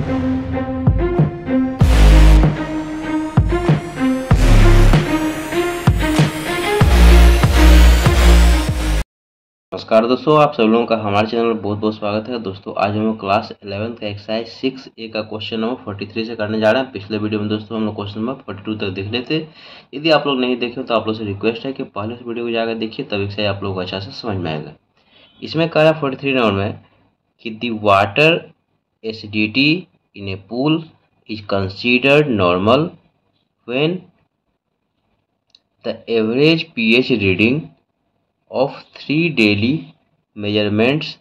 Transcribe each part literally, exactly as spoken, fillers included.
नमस्कार दोस्तों, आप सब लोगों का हमारे चैनल में बहुत बहुत स्वागत है। दोस्तों आज हम लोग क्लास इलेवेंथ का एक्सरसाइज सिक्स ए का क्वेश्चन नंबर फोर्टी थ्री से करने जा रहे हैं। पिछले वीडियो में दोस्तों हम लोग क्वेश्चन नंबर फोर्टी टू तक देख लेते। यदि आप लोग नहीं देखे तो आप लोग से रिक्वेस्ट है कि पहले उस वीडियो को जाकर देखिए, तब एक्सरसाइज आप लोग को अच्छा से समझ में आएगा। इसमें कह रहा है फोर्टी थ्री नंबर में कि the water acidity in a pool is considered normal when the average pH reading of three daily measurements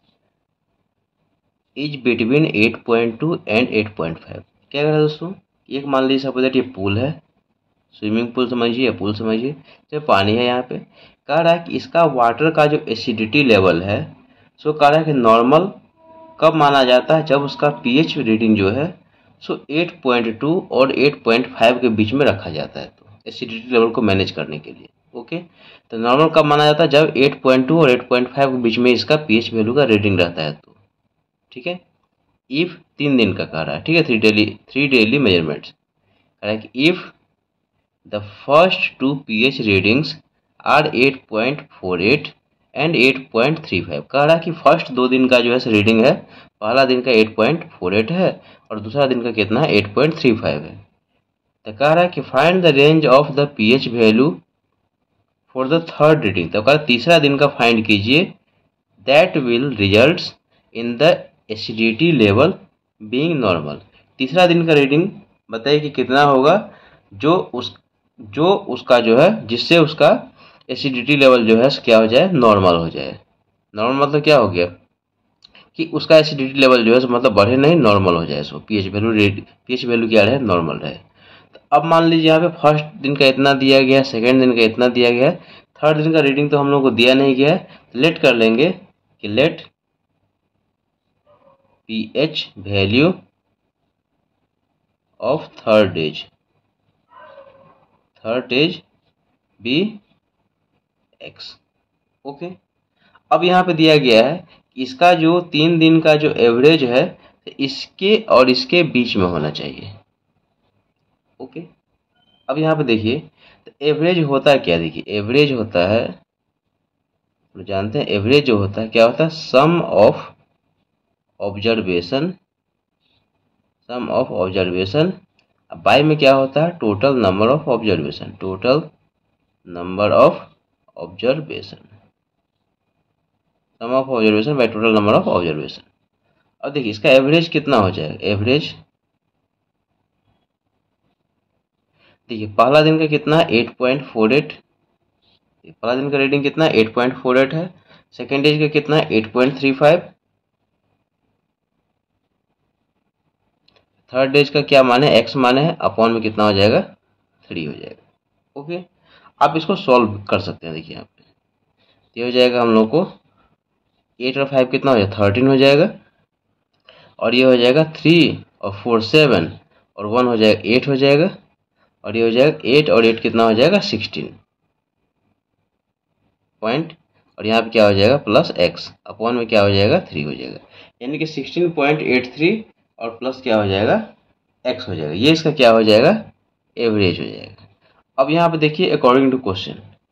is between eight point two and eight point five। क्या कह रहा है दोस्तों, एक मान लीजिए सपोज दैट ये पूल है, स्विमिंग पूल समझिए या पूल समझिए, तो पानी है यहाँ पे। कह रहा है कि इसका वाटर का जो एसिडिटी लेवल है सो कह रहा है कि नॉर्मल कब माना जाता है, जब उसका पीएच रीडिंग जो है सो एट पॉइंट टू और एट पॉइंट फाइव के बीच में रखा जाता है, तो एसिडिटी लेवल को मैनेज करने के लिए। ओके, तो नॉर्मल कब माना जाता है, जब एट पॉइंट टू और एट पॉइंट फाइव के बीच में इसका पीएच वैल्यू का रीडिंग रहता है, तो ठीक है। इफ तीन दिन का कह रहा है, ठीक है, three daily three daily measurements कह रहा है कि if the first two pH readings are eight point four eight and eight point three five. कह रहा है कि फर्स्ट दो दिन का जो है रीडिंग है, पहला दिन का एट पॉइंट फोर एट है और दूसरा दिन का कितना है, एट पॉइंट थ्री फाइव है। तो कह रहा है कि find the range of the pH value for the third reading. तो कहा तीसरा दिन का फाइंड कीजिए, that will results in the acidity level being normal. तीसरा दिन का रीडिंग बताइए कि कितना होगा, जो उस जो उसका जो है जिससे उसका एसिडिटी लेवल जो है क्या हो जाए, नॉर्मल हो जाए। नॉर्मल मतलब क्या हो गया कि उसका एसिडिटी लेवल जो है मतलब बढ़े नहीं, नॉर्मल हो जाए। So pH value pH value क्या रहे, नॉर्मल रहे। अब मान लीजिए यहाँ पे फर्स्ट दिन का इतना दिया गया है, सेकेंड दिन का इतना दिया गया है, थर्ड दिन का रीडिंग तो हम लोग को दिया नहीं गया है। तो लेट कर लेंगे कि let pH value of third days third days be x. Okay, अब यहाँ पे दिया गया है कि इसका जो तीन दिन का जो एवरेज है इसके और इसके बीच में होना चाहिए। ओके, अब यहाँ पे देखिए तो एवरेज होता है क्या, देखिए एवरेज होता है, तो जानते हैं एवरेज जो होता है क्या होता है, sum of observation sum of observation by में क्या होता है, total number of observation total number of observation sum of observation by total number of observation. अब देखिए इसका एवरेज कितना हो जाएगा, एवरेज देखिए पहला दिन का कितना है, एट पॉइंट फोर एट। पहला दिन का रीडिंग कितना है, एट पॉइंट फोर एट है। सेकेंड डेज का कितना है, eight point three five. Third days का क्या माने, एक्स माने है, अपॉन में कितना हो जाएगा, थ्री हो जाएगा। ओके, आप इसको सॉल्व कर सकते हैं। देखिए यहाँ पे ये हो जाएगा हम लोग को एट और फाइव कितना हो जाएगा, थर्टीन हो जाएगा, और ये हो जाएगा थ्री और फोर सेवन और वन हो जाएगा एट हो जाएगा, और ये हो जाएगा एट और एट कितना हो जाएगा, सिक्सटीन पॉइंट, और यहाँ पे क्या हो जाएगा प्लस एक्स, अपॉन में क्या हो जाएगा, थ्री हो जाएगा। यानी कि सिक्सटीन पॉइंट एट थ्री और प्लस क्या हो जाएगा, एक्स हो जाएगा। ये इसका क्या हो जाएगा, एवरेज हो जाएगा। अब यहाँ पे देखिए अकॉर्डिंग टू क्वेश्चन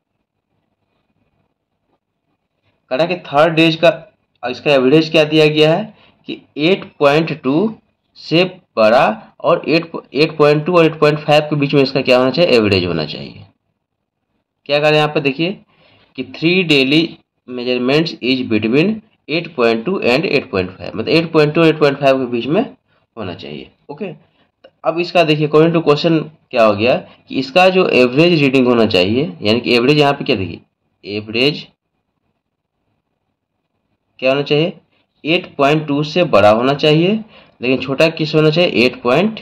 कह रहा है कि थर्ड डेज का इसका एवरेज क्या दिया गया है कि एट पॉइंट टू से बड़ा और एट पॉइंट टू और एट पॉइंट फाइव के बीच में इसका क्या होना चाहिए, एवरेज होना चाहिए। क्या करें यहाँ पे देखिए कि three daily measurements is between eight point two and eight point five, मतलब एट पॉइंट टू और एट पॉइंट फाइव के बीच में होना चाहिए। ओके, तो अब इसका देखिए अकॉर्डिंग टू क्वेश्चन क्या हो गया कि इसका जो एवरेज रीडिंग होना चाहिए, यानी कि एवरेज यहाँ पे क्या देखिए, एवरेज क्या होना चाहिए, एट पॉइंट टू से बड़ा होना चाहिए, लेकिन छोटा किस होना चाहिए, एट पॉइंट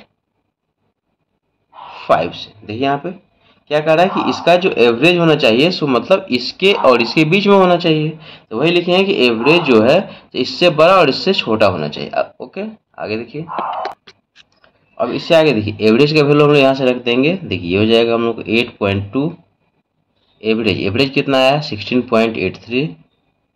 फाइव से। देखिए यहाँ पे क्या कह रहा है कि इसका जो एवरेज होना चाहिए सो मतलब इसके और इसके बीच में होना चाहिए। तो वही लिखे हैं कि एवरेज जो है तो इससे बड़ा और इससे छोटा होना चाहिए। अब ओके, आगे देखिए, अब इससे आगे देखिए एवरेज का वैल्यू हम लोग यहाँ से रख देंगे। देखिए ये हो जाएगा हम लोग को eight point two, average average कितना आया, sixteen point eight three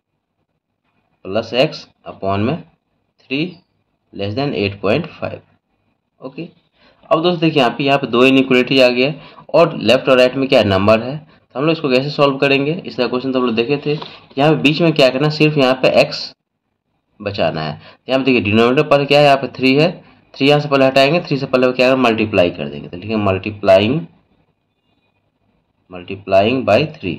plus x upon में three less than eight point five. Okay, अब दोस्तों देखिए यहाँ पे यहाँ पे दो इनइक्वालिटी आ गया और लेफ्ट और राइट में क्या नंबर है, तो हम लोग इसको कैसे सॉल्व करेंगे। इसका क्वेश्चन तो हम लोग देखे थे। यहाँ पे बीच में क्या करना, सिर्फ यहाँ पे एक्स बचाना है। यहाँ पे देखिए डिनोमिनेटर पर क्या है, यहाँ पे थ्री है, थ्री यहाँ से पहले हटाएंगे, थ्री से पहले क्या है मल्टीप्लाई कर देंगे, तो लिखेंगे multiplying multiplying by three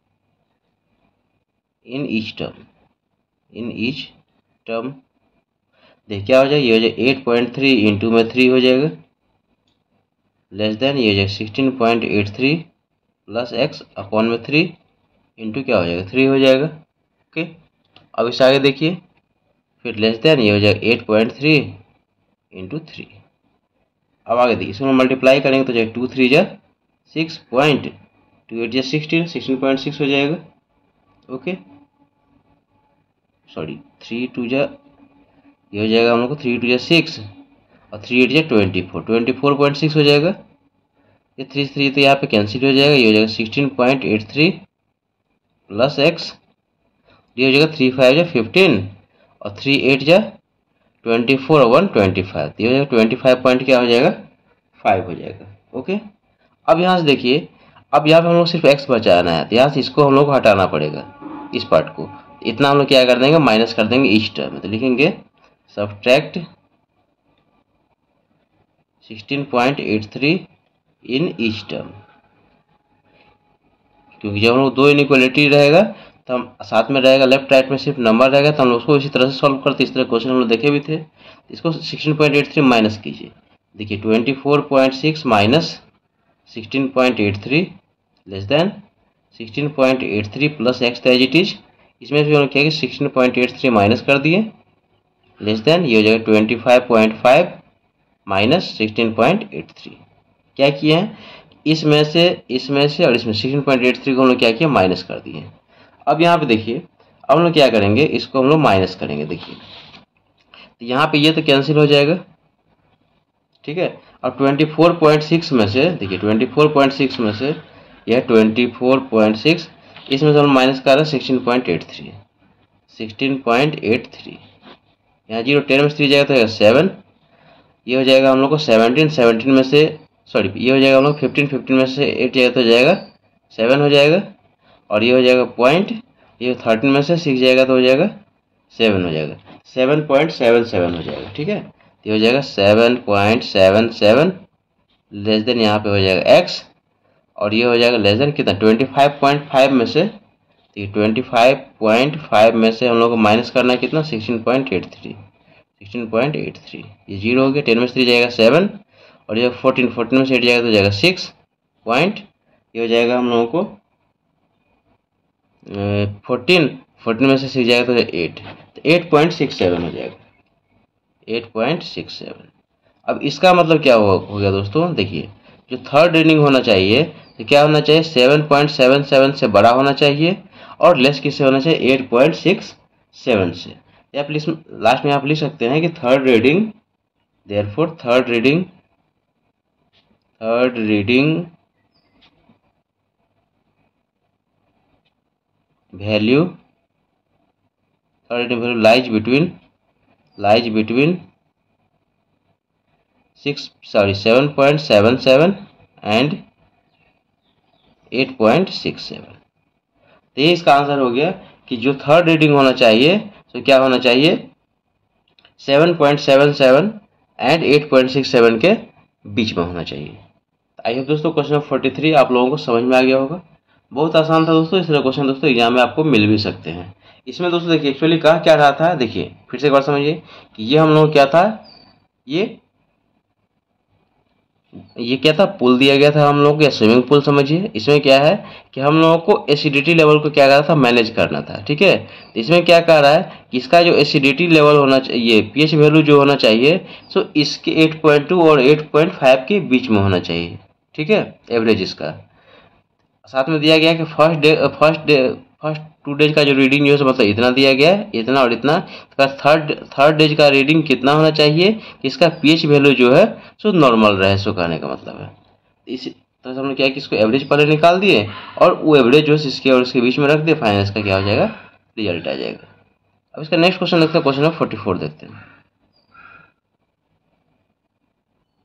in each term in each term. देखिए क्या हो जाएगा, ये हो जाएगा एट पॉइंट थ्री इंटू में थ्री हो जाएगा लेस देन ये हो जाएगा sixteen point eight three plus x upon में थ्री इंटू क्या हो जाएगा थ्री हो जाएगा। ओके, अब इस आगे देखिए फिर लेस देन ये हो जाएगा eight point three into three. अब आगे देखिए इसमें मल्टीप्लाई करेंगे तो जाएगा टू थ्री जा सिक्स पॉइंट टू एट जा सिक्सटीन सिक्सटीन पॉइंट सिक्स हो जाएगा। ओके सॉरी थ्री टू जा ये हो जाएगा हम लोग को थ्री टू जा सिक्स और थ्री एट जा twenty four twenty four point six हो जाएगा। ये थ्री थ्री तो यहाँ पे कैंसिल हो जाएगा, ये हो जाएगा sixteen point eight three plus x, ये हो जाएगा थ्री फाइव जा फिफ्टीन और थ्री एट जा ट्वेंटी फोर और वन ट्वेंटी फाइव, ये हो जाएगा ट्वेंटी फाइव पॉइंट क्या हो जाएगा फाइव हो जाएगा। ओके, अब यहाँ से देखिए अब यहाँ पे हम लोग सिर्फ एक्स बचाना है, तो यहाँ से इसको हम लोग को हटाना पड़ेगा, इस पार्ट को। इतना हम लोग क्या कर देंगे माइनस कर देंगे ईच टर्म में, तो लिखेंगे subtract sixteen point eight three in each term, क्योंकि जब हम लोग दो इनइक्वालिटी रहेगा तो हम साथ में रहेगा लेफ्ट राइट में सिर्फ नंबर रहेगा, तो हम लोग उसको इसी तरह से सॉल्व करते। इस तरह क्वेश्चन हम लोग देखे भी थे। इसको sixteen point eight three minus कीजिए, देखिए twenty four point six minus sixteen point eight three less than sixteen point eight three plus x as it is. इसमें भी हम लोग क्या कि sixteen point eight three minus कर दिए लेस देन ये हो जाएगा twenty five point five minus sixteen point eight three. क्या किए हैं इसमें से इसमें से और इसमें सिक्सटीन पॉइंट एट थ्री को हम लोग क्या किया माइनस कर दिए। अब यहाँ पे देखिए अब हम लोग क्या करेंगे, इसको हम लोग माइनस करेंगे। देखिए तो यहाँ पे ये तो कैंसिल हो जाएगा, ठीक है। और ट्वेंटी फोर पॉइंट सिक्स में से देखिए ट्वेंटी फोर पॉइंट सिक्स में से यह ट्वेंटी फोर पॉइंट सिक्स इसमें से हम माइनस कर रहे हैं sixteen point eight three sixteen point eight three यहाँ जीरो टेन में से थ्री जाएगा तो सेवन, ये हो जाएगा हम लोग को सेवनटीन सेवनटीन में से सॉरी ये हो जाएगा हम लोग फिफ्टीन फिफ्टीन में से एट जाएगा तो जाएगा सेवन हो जाएगा, और ये हो जाएगा पॉइंट, ये थर्टीन में से सिक्स जाएगा तो हो जाएगा सेवन हो जाएगा, सेवन पॉइंट सेवन सेवन हो जाएगा, ठीक है। तो ये हो जाएगा seven point seven seven less than यहाँ पे हो जाएगा एक्स, और ये हो जाएगा लेस देन कितना ट्वेंटी फाइव पॉइंट फाइव में से, तो ये ट्वेंटी फाइव पॉइंट फाइव में से हम लोग को माइनस करना है कितना sixteen point eight three sixteen point eight three, ये जीरो हो गया, टेन में से थ्री जाएगा सेवन, और ये फोर्टीन फोर्टीन में से एट जाएगा तो जाएगा सिक्स पॉइंट, ये हो जाएगा हम लोगों को फोर्टीन फोर्टीन में से सिक्स जाएगा तो एट, तो एट पॉइंट सिक्स सेवन हो जाएगा एट पॉइंट सिक्स सेवन। अब इसका मतलब क्या हो, हो गया दोस्तों, देखिए जो थर्ड रीडिंग होना चाहिए तो क्या होना चाहिए सेवन पॉइंट सेवन सेवन से बड़ा होना चाहिए और लेस किससे होना चाहिए एट पॉइंट सिक्स सेवन से। या प्लीज लास्ट में आप लिख सकते हैं कि third reading therefore third reading third reading value third reading value lies between lies between six sorry seven point seven seven and eight point six seven. तो ये इसका आंसर हो गया कि जो थर्ड रीडिंग होना चाहिए तो क्या होना चाहिए seven point seven seven and eight point six seven के बीच में होना चाहिए। आई होप दोस्तों क्वेश्चन नंबर फोर्टी थ्री आप लोगों को समझ में आ गया होगा। बहुत आसान था दोस्तों, इस तरह क्वेश्चन दोस्तों एग्जाम में आपको मिल भी सकते हैं। इसमें दोस्तों देखिए एक्चुअली कहा क्या रहा था, देखिए फिर से एक बार समझिए कि ये हम लोग क्या था, ये ये क्या था पुल दिया गया था हम लोग को, या स्विमिंग पूल समझिए। इसमें क्या है कि हम लोगों को एसिडिटी लेवल को क्या करना था मैनेज करना था, ठीक है। तो इसमें क्या कह रहा है कि इसका जो एसिडिटी लेवल होना चाहिए पीएच वैल्यू जो होना चाहिए सो इसके एट पॉइंट टू और एट पॉइंट फाइव के बीच में होना चाहिए, ठीक है, एवरेज इसका। साथ में दिया गया कि first day first day first two days का जो रीडिंग जो है मतलब इतना दिया गया है, इतना और इतना। थर्ड थर्ड डेज का रीडिंग कितना होना चाहिए कि इसका पीएच वैल्यू जो है सो नॉर्मल रहे, सो कहने का मतलब है। इसी तरह से हमने क्या कि इसको एवरेज पहले निकाल दिए और वो एवरेज जो है इसके और इसके बीच में रख दिए, फाइनल इसका क्या हो जाएगा रिजल्ट आ जाएगा। अब इसका नेक्स्ट क्वेश्चन देखते हैं, क्वेश्चन नंबर फोर्टी फोर देखते हैं।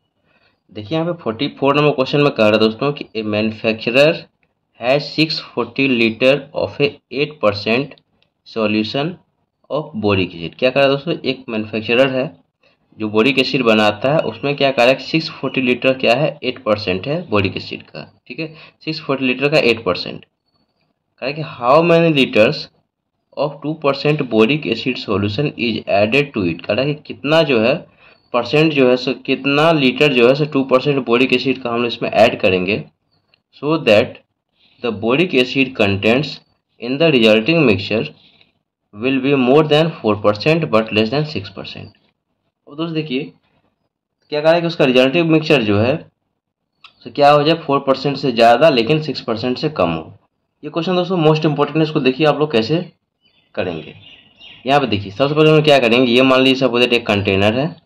देखिए यहाँ पे फोर्टी फोर नंबर क्वेश्चन में कह रहा है दोस्तों कि a manufacturer has six forty litre of a eight percent solution of boric acid. क्या कह रहा है दोस्तों, एक मैन्युफैक्चरर है जो बोरिक एसिड बनाता है, उसमें क्या कह रहा है सिक्स फोर्टी लीटर क्या है एट परसेंट है बोरिक एसिड का। ठीक है, सिक्स फोर्टी लीटर का एट परसेंट कह रहा है कि how many litres of two percent boric acid solution is added to it. कह रहा है कि कितना जो है परसेंट जो है सो कितना लीटर जो है सो टू परसेंट बोरिक एसिड का हम लोग इसमें ऐड करेंगे, so that the boric acid contents in the resulting mixture will be more than four percent but less than six percent. अब दोस्तों देखिए क्या कह रहा है कि उसका रिजल्टिव मिक्सचर जो है तो क्या हो जाए फोर परसेंट से ज़्यादा लेकिन सिक्स परसेंट से कम हो। ये क्वेश्चन दोस्तों मोस्ट इंपॉर्टेंट है, इसको देखिए आप लोग कैसे करेंगे। यहाँ पे देखिए सबसे पहले हम क्या करेंगे, ये मान लीजिए सपोज एक कंटेनर है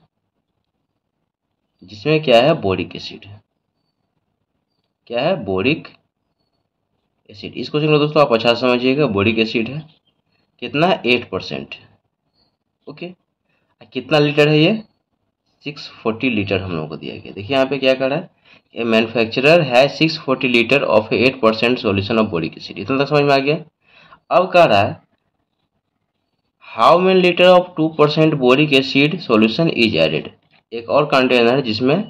जिसमें क्या है बोरिक एसिड है, क्या है बोरिक एसिड। इस क्वेश्चन को दोस्तों आप अच्छा समझिएगा, बोरिक एसिड है कितना है एट परसेंट। ओके, कितना लीटर है ये सिक्स फोर्टी लीटर हम लोग को दिया गया। देखिए यहाँ पे क्या कर रहा है, ए मैन्युफैक्चरर है six forty litre of eight percent solution of boric acid. इतना तक समझ में आ गया। अब कह रहा है how many litre of two percent boric acid solution is added. एक और कंटेनर है जिसमें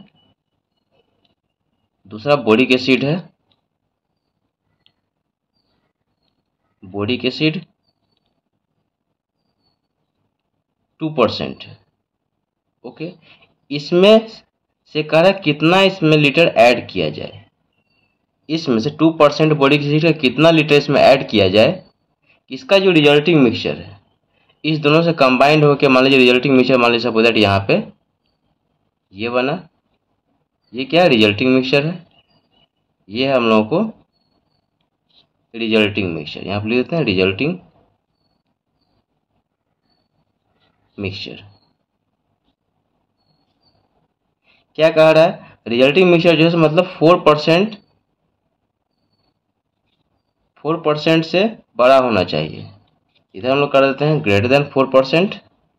दूसरा बोरिक एसिड है, boric acid two percent. Okay, इसमें से कह रहा है कितना इसमें लीटर ऐड किया जाए, इसमें से टू परसेंट बोरिक एसिड का कितना लीटर इसमें ऐड किया जाए, इसका जो रिजल्टिंग मिक्सचर है इस दोनों से कंबाइंड होकर मान लीजिए रिजल्टिंग मिक्सचर मान लीजिए सपोज दैट यहाँ पे ये बना, ये क्या है रिजल्टिंग मिक्सचर है, ये है हम लोगों को रिजल्टिंग मिक्सचर। यहाँ पे लिख देते हैं रिजल्टिंग मिक्सचर। क्या कह रहा है, रिजल्टिंग मिक्सचर जो है मतलब फोर परसेंट फोर परसेंट से बड़ा होना चाहिए। इधर हम लोग कर देते हैं ग्रेटर देन फोर परसेंट,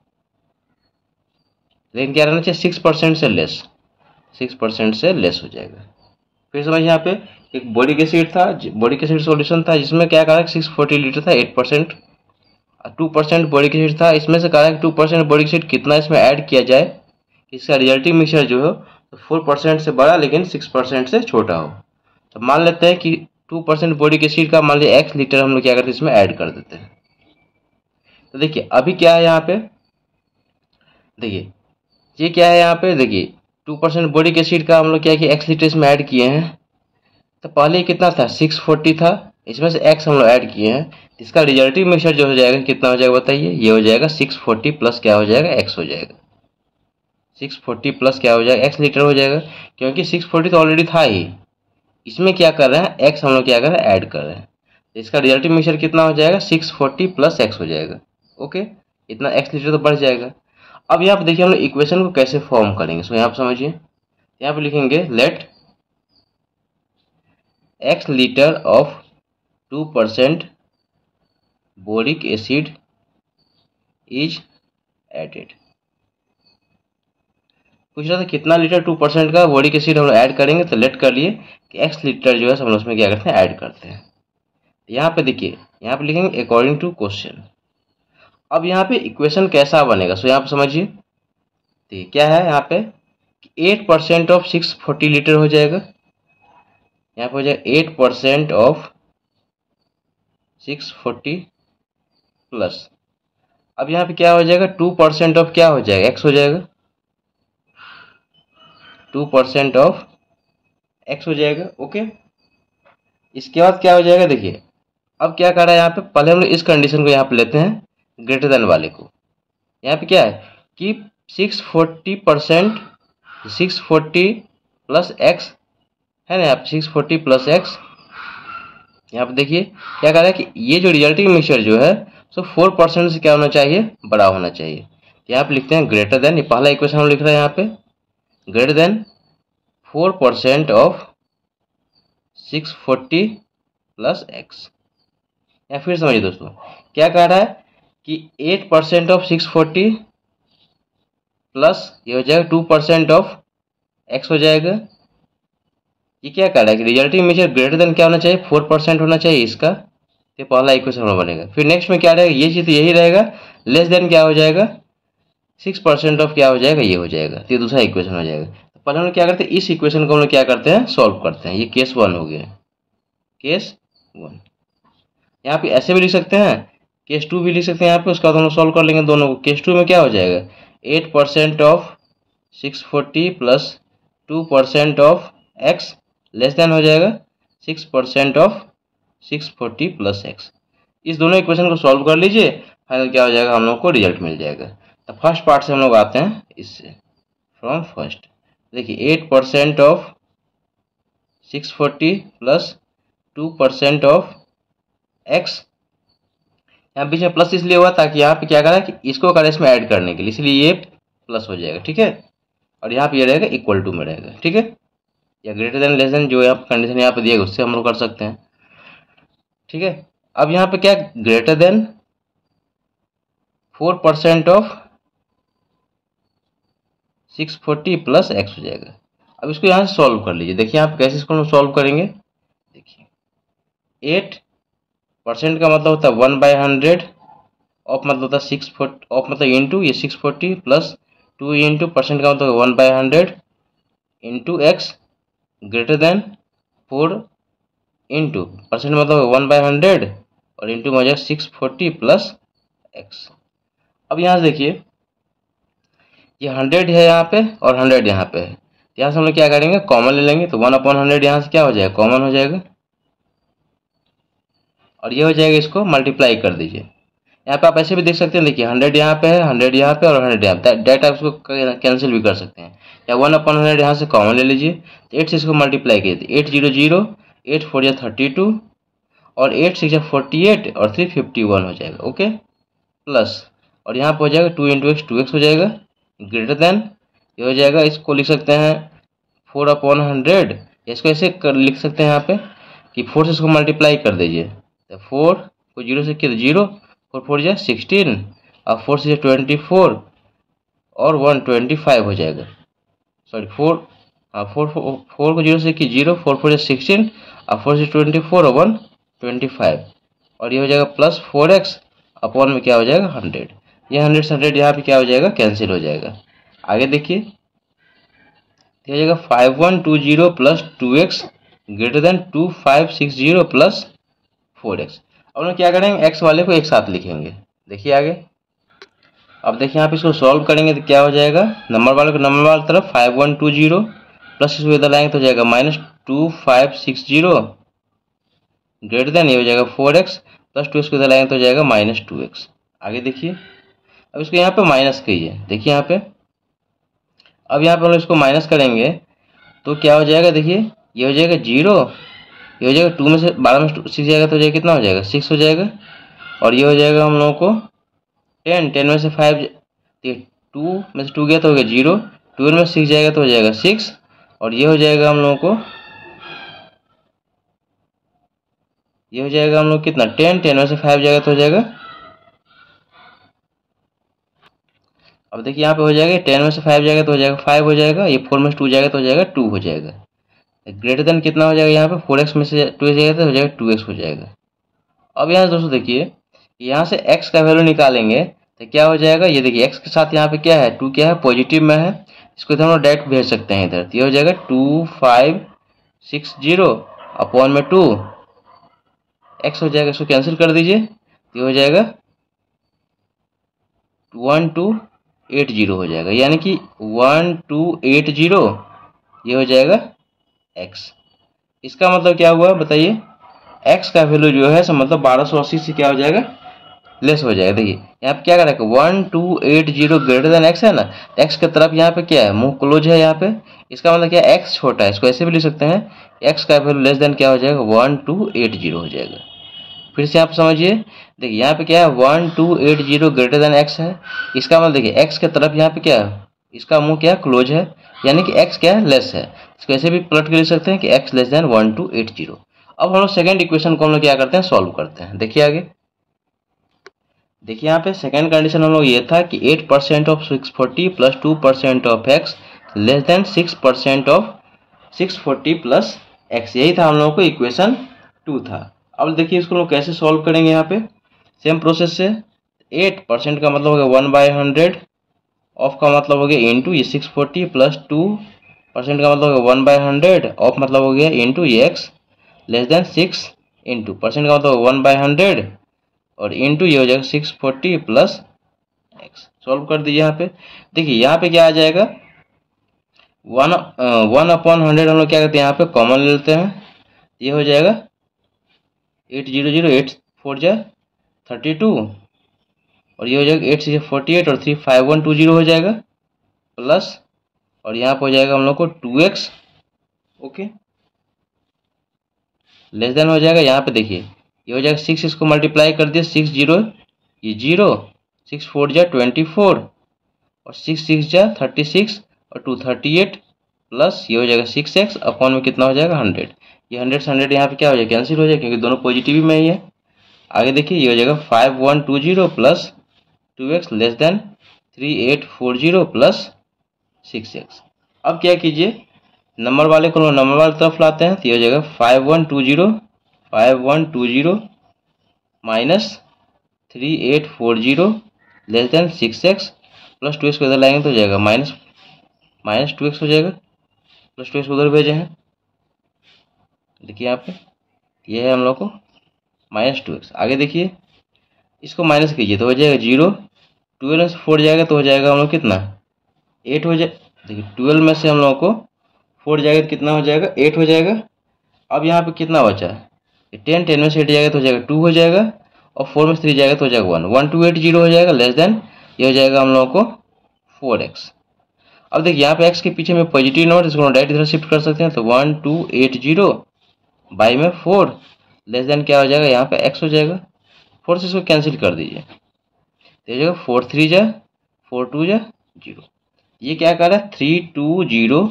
लेकिन क्या रहना चाहिए सिक्स परसेंट से लेस, सिक्स परसेंट से लेस हो जाएगा। फिर समझ यहाँ पे एक बोरिक एसिड था, बोरिक एसिड सॉल्यूशन था जिसमें क्या कहा सिक्स फोर्टी लीटर था eight percent, two percent boric acid था, इसमें से कहा कि टू परसेंट बोरिक एसिड कितना इसमें ऐड किया जाए, इसका रिजल्टिंग मिक्सचर जो हो तो फोर परसेंट से बड़ा लेकिन सिक्स परसेंट से छोटा हो। तो मान लेते हैं कि टू परसेंट बोरिक एसिड का मान लीजिए एक्स लीटर हम लोग क्या करते हैं इसमें ऐड कर देते हैं। तो देखिए अभी क्या है यहाँ पे, देखिए ये क्या है यहाँ पे, देखिए टू परसेंट बोरिक एसिड का हम लोग क्या किया एक्स लीटर इसमें ऐड किए हैं। तो पहले कितना था सिक्स फोर्टी था, इसमें से एक्स हम लोग ऐड किए हैं, इसका रिजल्टिव मिक्सचर जो हो जाएगा कितना हो जाएगा बताइए, ये हो जाएगा सिक्स फोर्टी प्लस क्या हो जाएगा एक्स हो जाएगा, सिक्स फोर्टी प्लस क्या हो जाएगा एक्स लीटर हो जाएगा, क्योंकि सिक्स फोर्टी तो ऑलरेडी था ही, इसमें क्या कर रहे हैं एक्स हम लोग क्या कर रहे हैं ऐड कर रहे हैं। इसका रिजल्टिव मिक्सचर कितना हो जाएगा सिक्स फोर्टी प्लस एक्स हो जाएगा। ओके, इतना एक्स लीटर तो बढ़ जाएगा। अब यहाँ पे देखिए हम लोग इक्वेशन को कैसे फॉर्म करेंगे, सो यहाँ पे समझिए, यहाँ पे लिखेंगे let x litre of two percent boric acid is added. पूछ रहा था कितना लीटर टू परसेंट का बोरिक एसिड हम लोग ऐड करेंगे, तो लेट कर लिए कि एक्स लीटर जो है हम लोग उसमें क्या करते हैं ऐड करते हैं। यहाँ पे देखिए यहाँ पे लिखेंगे अकॉर्डिंग टू क्वेश्चन। अब यहाँ पे इक्वेशन कैसा बनेगा, सो यहाँ पे समझिए, देखिए क्या है यहाँ पे eight percent of six forty litre हो जाएगा, यहाँ पे हो जाएगा eight percent of six forty plus, अब यहाँ पे क्या हो जाएगा टू परसेंट ऑफ क्या हो जाएगा एक्स हो जाएगा, टू परसेंट ऑफ एक्स हो जाएगा। ओके, इसके बाद क्या हो जाएगा, देखिए अब क्या कर रहा है यहाँ पे, पहले हम लोग इस कंडीशन को यहाँ पे लेते हैं ग्रेटर देन वाले को। यहाँ पे क्या है कि six forty percent six forty plus x है ना, यहाँ पे सिक्स फोर्टी प्लस एक्स, यहाँ पे देखिए क्या कर रहा है कि ये जो रिजल्टिंग मिक्सचर जो है सो फोर परसेंट से क्या होना चाहिए बड़ा होना चाहिए। यहाँ पे लिखते हैं ग्रेटर देन, ये पहला इक्वेशन हम लिख रहे हैं यहाँ पे greater than four percent of six forty plus x. या फिर समझिए दोस्तों क्या कह रहा है कि eight percent of six forty plus ये हो जाएगा टू परसेंट ऑफ एक्स हो जाएगा। ये क्या कह रहा है कि रिजल्टिंग मेजर ग्रेटर देन क्या होना चाहिए, फोर परसेंट होना चाहिए इसका। ये पहला इक्वेशन हमारा बनेगा। फिर नेक्स्ट में क्या रहेगा, ये चीज़ तो यही रहेगा, लेस देन क्या हो जाएगा, सिक्स परसेंट ऑफ क्या हो जाएगा, ये हो जाएगा। तो ये दूसरा इक्वेशन हो जाएगा। तो पहले हम लोग क्या करते हैं, इस इक्वेशन को हम लोग क्या करते हैं, सॉल्व करते हैं। ये केस वन हो गया, केस वन। यहाँ पे ऐसे भी लिख सकते हैं, केस टू भी लिख सकते हैं यहाँ पे। उसके बाद हम लोग सॉल्व कर लेंगे दोनों को। केस टू में क्या हो जाएगा, eight percent of six forty plus two percent of x less than हो जाएगा six percent of six forty plus x. इस दोनों इक्वेशन को सॉल्व कर लीजिए, फाइनल क्या हो जाएगा, हम लोग को रिजल्ट मिल जाएगा। तो फर्स्ट पार्ट से हम लोग आते हैं इससे, फ्रॉम फर्स्ट। देखिए eight percent of six forty plus two percent of x. यहाँ बीच में प्लस इसलिए हुआ ताकि यहाँ पे क्या करा कि इसको करें इसमें ऐड करने के लिए, इसलिए ये प्लस हो जाएगा, ठीक है। और यहाँ पे ये रहेगा इक्वल टू में रहेगा, ठीक है, या ग्रेटर देन लेस देन जो यहाँ कंडीशन यहाँ पे दिएगा उससे हम लोग कर सकते हैं, ठीक है। अब यहाँ पे क्या, greater than four percent of six forty plus x हो जाएगा। अब इसको यहाँ से सॉल्व कर लीजिए। देखिए यहाँ पे कैसे इसको हम सॉल्व करेंगे, देखिए एट परसेंट का मतलब होता है वन बाई हंड्रेड, ऑफ मतलब होता है सिक्स फोर्टी, ऑफ मतलब इंटू ये six forty plus two into percent का मतलब one by hundred into x greater than four into percent मतलब वन बाई हंड्रेड और इंटू में हो जाएगा सिक्स फोर्टी प्लस एक्स। अब यहाँ से देखिए ये हंड्रेड है यहाँ पे और हंड्रेड यहाँ पे है, यहाँ से हम लोग क्या करेंगे, कॉमन ले लेंगे। तो वन अपॉन हंड्रेड यहाँ से क्या हो जाएगा, कॉमन हो जाएगा, और ये हो जाएगा, इसको मल्टीप्लाई कर दीजिए। यहाँ पे आप ऐसे भी देख सकते हैं, देखिए हंड्रेड यहाँ पे है, हंड्रेड यहाँ पे और हंड्रेड यहाँ पे, डायरेक्ट आप इसको कैंसिल भी कर सकते हैं, या वन अपॉन हंड्रेड यहाँ से कॉमन ले लीजिए। तो एट से इसको मल्टीप्लाई कीजिए, eight zero zero, eight four या थर्टी टू और एट सिक्स या फोर्टी एट और थ्री फिफ्टी वन हो जाएगा, ओके। प्लस और यहाँ पे हो जाएगा two into x, two x हो जाएगा, ग्रेटर देन ये हो जाएगा, इसको लिख सकते हैं फोर अपॉन हंड्रेड, इसको ऐसे कर लिख सकते हैं यहाँ पे कि फोर से इसको मल्टीप्लाई कर दीजिए। तो फोर को जीरो से किया जीरो, फोर फोर जा सिक्सटीन और फोर से ट्वेंटी फोर और वन ट्वेंटी फाइव हो जाएगा, सॉरी फोर, हाँ फोर फोर को जीरो से की जीरो, फोर फोर जा सिक्सटीन और फोर से ट्वेंटी फोर और वन ट्वेंटी फाइव, और ये हो जाएगा प्लस फोर एक्स अपॉन में क्या हो जाएगा हंड्रेड। ये हंड्रेड से हंड्रेड यहाँ पे क्या हो जाएगा, कैंसिल हो जाएगा। आगे देखिए हो जाएगा five one two zero plus two x greater than two five six zero plus four x. अब लोग क्या करेंगे, एक्स वाले को एक साथ लिखेंगे। देखिए आगे, अब देखिए यहाँ पे इसको सॉल्व करेंगे तो क्या हो जाएगा, नंबर वाले को नंबर वाली तरफ five one two zero plus इसको इधर लाएंगे तो हो जाएगा minus two five six zero greater than ये हो जाएगा फोर एक्स प्लस टू इसको इधर लाएंगे तो हो जाएगा माइनस टू एक्स। आगे देखिए, अब इसको यहाँ पे माइनस कीजिए। देखिए यहाँ पे, अब यहाँ पे हम लोग इसको माइनस करेंगे तो क्या हो जाएगा, देखिए ये हो जाएगा जीरो, ये हो जाएगा टू में से बारह में सिक्स जाएगा तो हो जाएगा कितना हो जाएगा, सिक्स हो जाएगा, और ये हो जाएगा हम लोगों को टेन, टेन में से फाइव, टू में से टू गया तो हो गया जीरो, टू में सिक्स जाएगा तो हो जाएगा सिक्स, और ये हो जाएगा हम लोगों को, ये हो जाएगा हम लोग कितना टेन, टेन में से फाइव जाएगा तो हो जाएगा, अब देखिए यहाँ पे हो जाएगा टेन में से फाइव जाएगा तो हो जाएगा फाइव हो जाएगा, ये फोर में से टू जाएगा तो हो जाएगा टू हो जाएगा, ग्रेटर देन कितना हो जाएगा यहाँ पे, फोर एक्स में से टू जाएगा तो हो जाएगा टू एक्स हो जाएगा। अब यहाँ से दोस्तों देखिए यहाँ से x का वैल्यू निकालेंगे तो क्या हो जाएगा, ये देखिए x के साथ यहाँ पे क्या है, टू क्या है, पॉजिटिव में है, इसको इधर हम लोग डायरेक्ट भेज सकते हैं इधर। तो ये हो जाएगा two five six zero upon में टू एक्स हो जाएगा, इसको कैंसिल कर दीजिए, ये हो जाएगा वन टू एट जीरो हो जाएगा, यानी कि वन टू एट जीरो ये हो जाएगा x। इसका मतलब क्या हुआ बताइए, x का वैल्यू जो है सो मतलब बारह सौ अस्सी से क्या हो जाएगा, लेस हो जाएगा। देखिए यहाँ पे क्या करेगा, one two eight zero greater than x है ना, x की तरफ यहाँ पे क्या है, मुंह क्लोज है यहाँ पे, इसका मतलब क्या है x छोटा है, इसको ऐसे भी लिख सकते हैं, x का वैल्यू लेस देन क्या हो जाएगा, वन टू एट जीरो हो जाएगा। फिर से आप समझिए, देखिए यहाँ पे क्या है, one two eight zero greater than x है, इसका मतलब देखिए x की तरफ यहाँ पे क्या है, इसका मुंह क्या है, क्लोज है, यानी कि x क्या है, लेस है, इसको ऐसे भी पलट के लिख सकते हैं कि x less than one two eight zero. अब हम लोग सेकेंड इक्वेशन को हम लोग क्या करते हैं, सॉल्व करते हैं। देखिए आगे, देखिए यहाँ पे सेकेंड कंडीशन हम लोग ये था कि eight percent of six forty plus two percent of x less than six percent of six forty plus x. यही था हम लोगों को इक्वेशन टू था। अब देखिए इसको लोग कैसे सॉल्व करेंगे। यहाँ पे सेम प्रोसेस से एट परसेंट का मतलब हो गया वन बाई हंड्रेड, ऑफ का मतलब हो गया इंटू ये six forty, plus two percent का मतलब हो गया वन बाई हंड्रेड, ऑफ मतलब हो गया इंटू ये x, less than six into percent का मतलब वन बाई हंड्रेड और इंटू ये हो जाएगा six forty plus x. Solve कर दीजिए। यहाँ पे देखिए यहाँ पे क्या आ जाएगा, वन वन अपॉन हंड्रेड हम लोग क्या करते हैं यहाँ पे कॉमन ले लेते हैं। ये हो जाएगा eight zero zero, eight four जा थर्टी टू और ये हो जाएगा एट से फोर्टी एट और three five one two zero हो जाएगा प्लस, और यहाँ पे हो जाएगा हम लोग को two x. Okay, less than हो जाएगा। यहाँ पे देखिए ये हो जाएगा सिक्स, इसको मल्टीप्लाई कर दिया, सिक्स जीरो ये जीरो, सिक्स फोर जा ट्वेंटी फोर और सिक्स सिक्स जा थर्टी सिक्स और टू थर्टी एट प्लस ये हो जाएगा सिक्स एक्स अपॉन में कितना हो जाएगा हंड्रेड। ये हंड्रेड से हंड्रेड यहाँ पे क्या हो जाएगा कैंसिल हो जाएगा क्योंकि दोनों पॉजिटिव में ही है। आगे देखिए ये हो जाएगा five one two zero plus two x less than three eight four zero plus six x. अब क्या कीजिए, नंबर वाले को नंबर वाली तरफ लाते हैं, तो ये हो जाएगा five one two zero five one two zero minus three eight four zero less than six x plus two x को इधर लाएंगे तो हो जाएगा माइनस माइनस टू एक्स हो जाएगा, प्लस टू एक्स उधर भेजे हैं। देखिए यहाँ पे ये है हम लोग को माइनस टू एक्स। आगे देखिए इसको माइनस कीजिए तो हो जाएगा जीरो, ट्वेल्व में से फोर जाएगा तो हो जाएगा हम लोग कितना एट हो जाए। देखिए ट्वेल्व में से हम लोग को फोर जाएगा तो कितना हो जाएगा एट हो जाएगा। अब यहाँ पे कितना बचा है टेन, टेन में से एट जाएगा तो हो जाएगा टू हो जाएगा और फोर में से थ्री जाएगा तो हो जाएगा one, one two eight zero हो जाएगा लेस देन ये हो जाएगा हम लोग को फोर एक्स। अब देखिए यहाँ पे एक्स के पीछे में पॉजिटिव नंबर इसको डायरेक्ट इधर शिफ्ट कर सकते हैं, तो one two eight zero by में फोर लेस देन क्या हो जाएगा यहाँ पे एक्स हो जाएगा। फोर से इसको कैंसिल कर दीजिए तो हो जाएगा फोर थ्री जा फोर टू जा जीरो। ये क्या कर रहा है थ्री टू जीरो।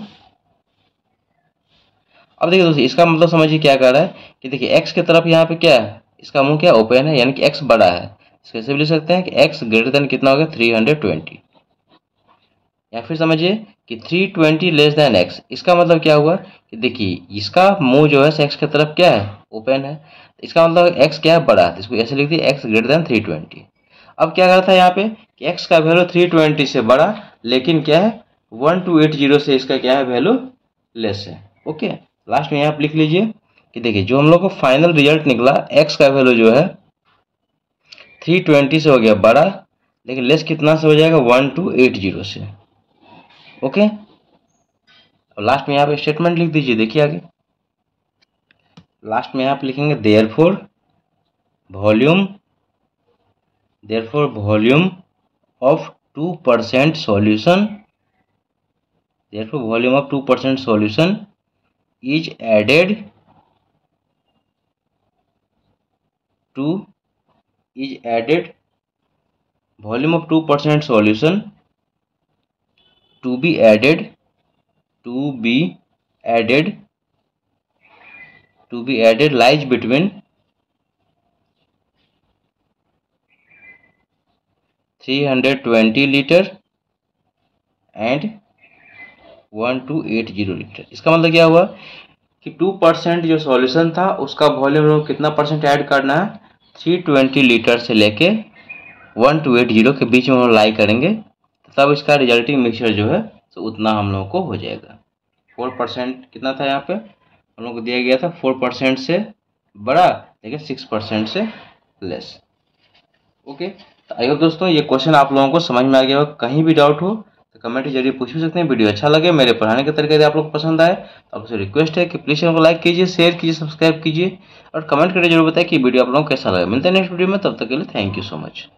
अब देखिए दोस्तों इसका मतलब समझिए क्या कर रहा है कि देखिए एक्स की तरफ यहाँ पे क्या है, इसका मुंह क्या ओपन है यानी कि एक्स बड़ा है। इसको ऐसे भी लिख सकते हैं कि एक्स ग्रेटर देन कितना हो गया थ्री हंड्रेड ट्वेंटी, या फिर समझिए कि three twenty less than x. इसका मतलब क्या हुआ कि देखिए इसका मुंह जो है एक्स की तरफ क्या है ओपन है, इसका मतलब एक्स क्या है बड़ा है, इसको ऐसे लिख दिए x greater than three twenty. अब क्या करता है यहाँ पे कि एक्स का वैल्यू थ्री ट्वेंटी से बड़ा लेकिन क्या है वन टू एट जीरो से इसका क्या है वैल्यू लेस है। ओके, लास्ट में यहाँ पे लिख लीजिए कि देखिए जो हम लोग को फाइनल रिजल्ट निकला एक्स का वैल्यू जो है थ्री ट्वेंटी से हो गया बड़ा लेकिन लेस कितना से हो जाएगा वन टू एट जीरो से। ओके, और लास्ट में यहाँ पे स्टेटमेंट लिख दीजिए। देखिए आगे लास्ट में यहाँ पे लिखेंगे therefore volume therefore volume of two percent solution therefore volume of two percent solution is added to is added volume of two percent solution to be added to be added to be added lies between three hundred twenty liter and one two eight zero litre. इसका मतलब क्या हुआ कि two percent जो solution था उसका volume कितना percent add करना है थ्री ट्वेंटी लीटर से लेके वन टू एट जीरो के बीच में हम लाई करेंगे तब इसका रिजल्टिंग मिक्सचर जो है तो उतना हम लोगों को हो जाएगा। फोर परसेंट कितना था यहाँ पे हम लोग को दिया गया था फोर परसेंट से बड़ा लेकिन सिक्स परसेंट से लेस। ओके, तो आई होप दोस्तों ये क्वेश्चन आप लोगों को समझ में आ गया होगा। कहीं भी डाउट हो तो कमेंट के जरिए पूछ भी सकते हैं। वीडियो अच्छा लगे मेरे पढ़ाने के तरीके यदि आप लोग को पसंद आए तो आपसे रिक्वेस्ट है कि प्लीज़ चैनल को लाइक कीजिए, शेयर कीजिए, सब्सक्राइब कीजिए और कमेंट करके जरूर बताएं कि वीडियो आप लोगों को कैसा लगा। मिलते हैं नेक्स्ट वीडियो में, तब तक के लिए थैंक यू सो मच।